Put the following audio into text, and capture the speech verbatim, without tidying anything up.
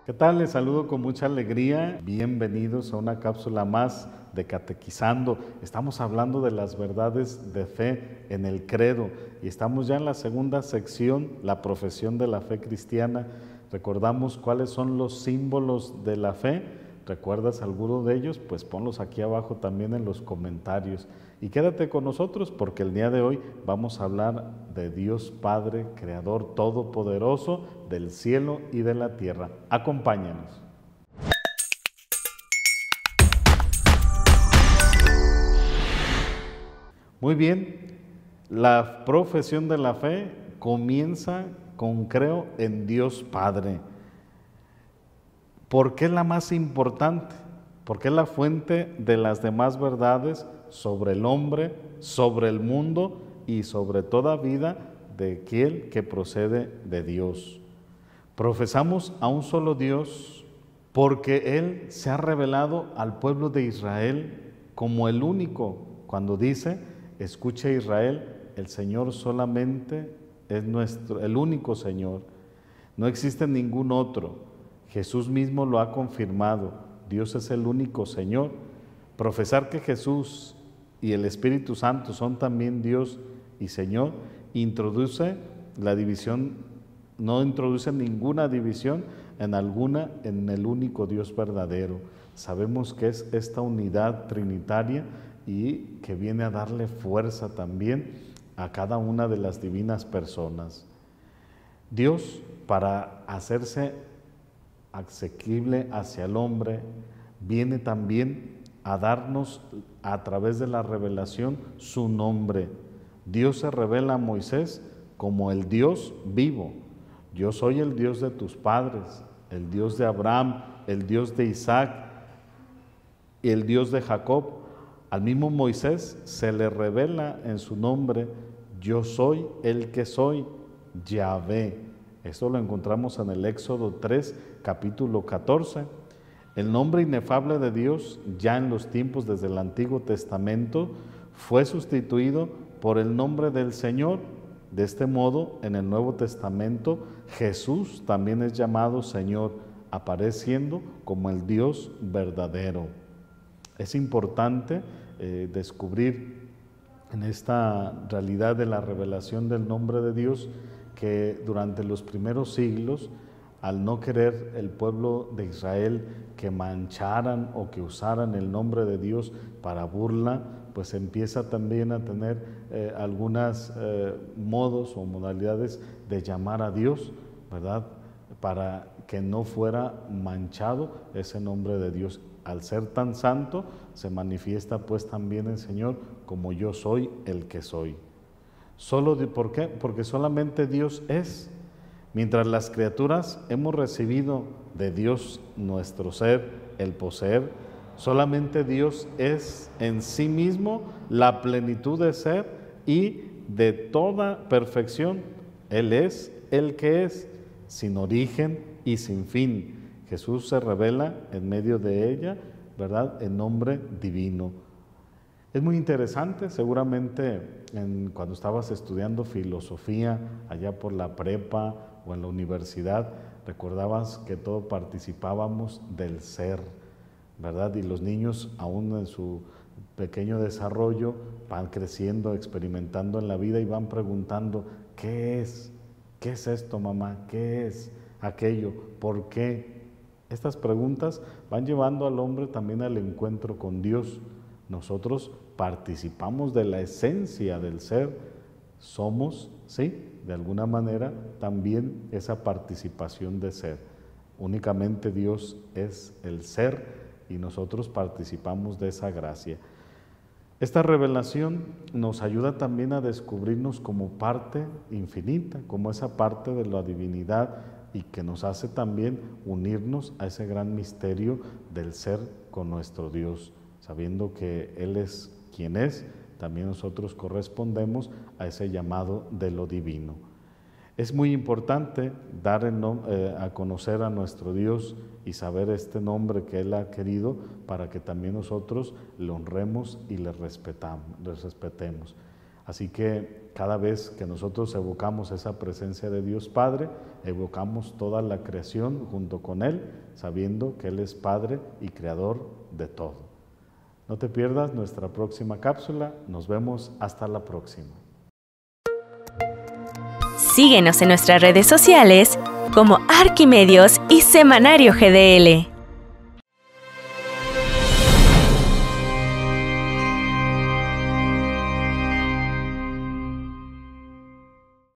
¿Qué tal? Les saludo con mucha alegría. Bienvenidos a una cápsula más de Catequizando. Estamos hablando de las verdades de fe en el credo y estamos ya en la segunda sección, la profesión de la fe cristiana. Recordamos cuáles son los símbolos de la fe. ¿Recuerdas alguno de ellos? Pues ponlos aquí abajo también en los comentarios. Y quédate con nosotros porque el día de hoy vamos a hablar de Dios Padre, Creador Todopoderoso del cielo y de la tierra. Acompáñanos. Muy bien, la profesión de la fe comienza con creo en Dios Padre. ¿Por qué es la más importante? Porque es la fuente de las demás verdades sobre el hombre, sobre el mundo y sobre toda vida de aquel que procede de Dios. Profesamos a un solo Dios porque Él se ha revelado al pueblo de Israel como el único. Cuando dice, escucha Israel, el Señor solamente es nuestro, el único Señor. No existe ningún otro. Jesús mismo lo ha confirmado. Dios es el único Señor. Profesar que Jesús y el Espíritu Santo son también Dios y Señor introduce la división, no introduce ninguna división en alguna, en el único Dios verdadero. Sabemos que es esta unidad trinitaria y que viene a darle fuerza también a cada una de las divinas personas. Dios, para hacerse asequible hacia el hombre, viene también a darnos a través de la revelación su nombre. Dios se revela a Moisés como el Dios vivo. Yo soy el Dios de tus padres, el Dios de Abraham, el Dios de Isaac y el Dios de Jacob. Al mismo Moisés se le revela en su nombre, yo soy el que soy, Yahvé. Esto lo encontramos en el Éxodo tres, capítulo catorce. El nombre inefable de Dios, ya en los tiempos desde el Antiguo Testamento, fue sustituido por el nombre del Señor. De este modo, en el Nuevo Testamento, Jesús también es llamado Señor, apareciendo como el Dios verdadero. Es importante eh, descubrir en esta realidad de la revelación del nombre de Dios que durante los primeros siglos, al no querer el pueblo de Israel que mancharan o que usaran el nombre de Dios para burla, pues empieza también a tener eh, algunos eh, modos o modalidades de llamar a Dios, ¿verdad? Para que no fuera manchado ese nombre de Dios. Al ser tan santo, se manifiesta pues también el Señor como yo soy el que soy. Solo de, ¿por qué? Porque solamente Dios es. Mientras las criaturas hemos recibido de Dios nuestro ser, el poseer, solamente Dios es en sí mismo la plenitud de ser y de toda perfección. Él es el que es, sin origen y sin fin. Jesús se revela en medio de ella, ¿verdad?, en nombre divino. Es muy interesante, seguramente en, cuando estabas estudiando filosofía allá por la prepa o en la universidad, recordabas que todos participábamos del ser, ¿verdad? Y los niños aún en su pequeño desarrollo van creciendo, experimentando en la vida y van preguntando, ¿qué es? ¿Qué es esto, mamá? ¿Qué es aquello? ¿Por qué? Estas preguntas van llevando al hombre también al encuentro con Dios. Nosotros participamos de la esencia del ser, somos, sí, de alguna manera también esa participación de ser. Únicamente Dios es el ser y nosotros participamos de esa gracia. Esta revelación nos ayuda también a descubrirnos como parte infinita, como esa parte de la divinidad y que nos hace también unirnos a ese gran misterio del ser con nuestro Dios. Sabiendo que Él es quien es, también nosotros correspondemos a ese llamado de lo divino. Es muy importante dar el nom- eh, a conocer a nuestro Dios y saber este nombre que Él ha querido para que también nosotros le honremos y le respetamos, le respetemos. Así que cada vez que nosotros evocamos esa presencia de Dios Padre, evocamos toda la creación junto con Él, sabiendo que Él es Padre y Creador de todo. No te pierdas nuestra próxima cápsula. Nos vemos hasta la próxima. Síguenos en nuestras redes sociales como Arquimedios y Semanario G D L.